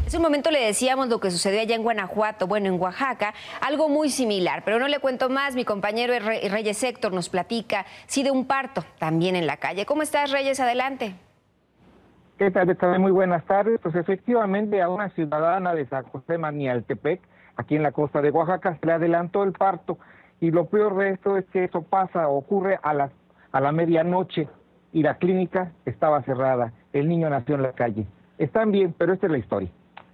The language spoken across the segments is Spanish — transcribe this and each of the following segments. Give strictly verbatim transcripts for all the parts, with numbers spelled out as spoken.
Hace un momento le decíamos lo que sucedió allá en Guanajuato, bueno, en Oaxaca, algo muy similar, pero no le cuento más. Mi compañero Reyes Héctor nos platica, sí, de un parto también en la calle. ¿Cómo estás, Reyes? Adelante. ¿Qué tal? Betsabe? Muy buenas tardes. Pues efectivamente a una ciudadana de San José Manialtepec, aquí en la costa de Oaxaca, se le adelantó el parto. Y lo peor de esto es que eso pasa, ocurre a la, a la medianoche y la clínica estaba cerrada. El niño nació en la calle. Están bien, pero esta es la historia.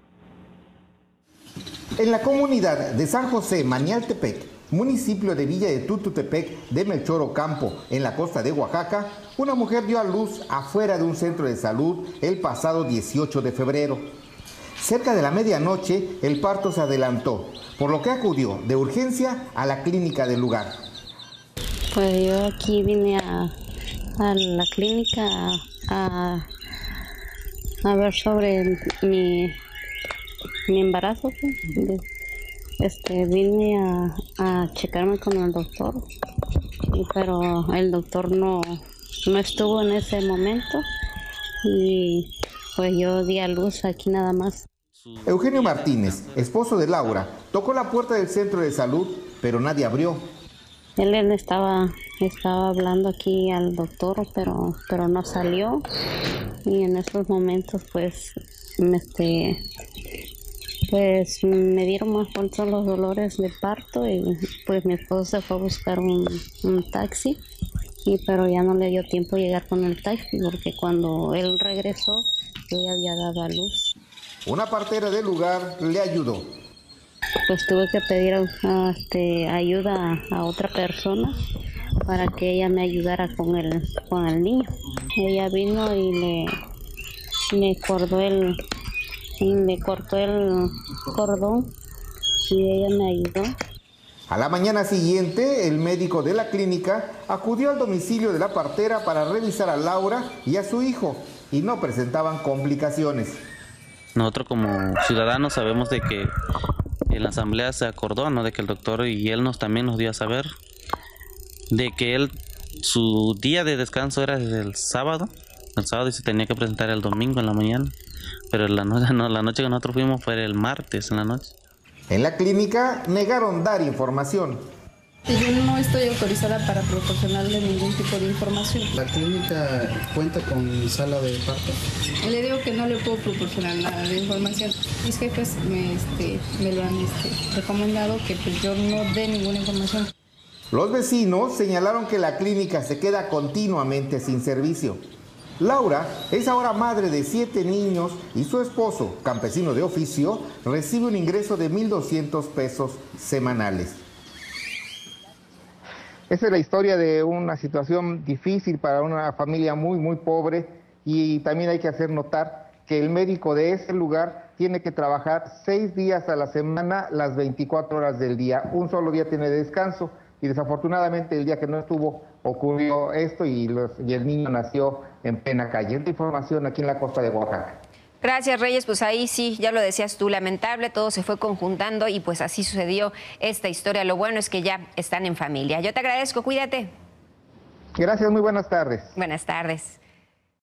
En la comunidad de San José Manialtepec, municipio de Villa de Tututepec de Melchor Ocampo, en la costa de Oaxaca, una mujer dio a luz afuera de un centro de salud el pasado dieciocho de febrero. Cerca de la medianoche, el parto se adelantó, por lo que acudió de urgencia a la clínica del lugar. Pues yo aquí vine a, a la clínica a, a, a ver sobre mi... mi embarazo. Este, vine a, a checarme con el doctor, pero el doctor no, no estuvo en ese momento y pues yo di a luz aquí nada más. Eugenio Martínez, esposo de Laura, tocó la puerta del centro de salud, pero nadie abrió. Él, él estaba, estaba hablando aquí al doctor, pero, pero no salió, y en esos momentos pues este Pues me dieron más fuerza los dolores de parto y pues mi esposo se fue a buscar un, un taxi, y pero ya no le dio tiempo llegar con el taxi porque cuando él regresó yo ya había dado a luz. Una partera del lugar le ayudó. Pues tuve que pedir uh, este, ayuda a, a otra persona para que ella me ayudara con el, con el niño. Ella vino y le, le cortó el... me cortó el cordón y ella me ayudó. A la mañana siguiente, el médico de la clínica acudió al domicilio de la partera para revisar a Laura y a su hijo, y no presentaban complicaciones. Nosotros como ciudadanos sabemos de que en la asamblea se acordó, ¿no?, de que el doctor y él nos también nos dio a saber de que él, su día de descanso era desde el sábado, el sábado y se tenía que presentar el domingo en la mañana. Pero la noche, no, la noche que nosotros fuimos fue el martes en la noche. En la clínica negaron dar información. Yo no estoy autorizada para proporcionarle ningún tipo de información. ¿La clínica cuenta con sala de parto? Le digo que no le puedo proporcionar nada de información. Mis jefes me, este, me lo han este, recomendado, que pues yo no dé ninguna información. Los vecinos señalaron que la clínica se queda continuamente sin servicio. Laura es ahora madre de siete niños y su esposo, campesino de oficio, recibe un ingreso de mil doscientos pesos semanales. Esa es la historia de una situación difícil para una familia muy, muy pobre, y también hay que hacer notar que el médico de ese lugar tiene que trabajar seis días a la semana, las veinticuatro horas del día. Un solo día tiene de descanso, y desafortunadamente el día que no estuvo ocurrió esto y, los, y el niño nació en plena calle. Esta información aquí en la costa de Oaxaca. Gracias, Reyes. Pues ahí sí, ya lo decías tú, lamentable, todo se fue conjuntando y pues así sucedió esta historia. Lo bueno es que ya están en familia. Yo te agradezco, cuídate. Gracias, muy buenas tardes. Buenas tardes.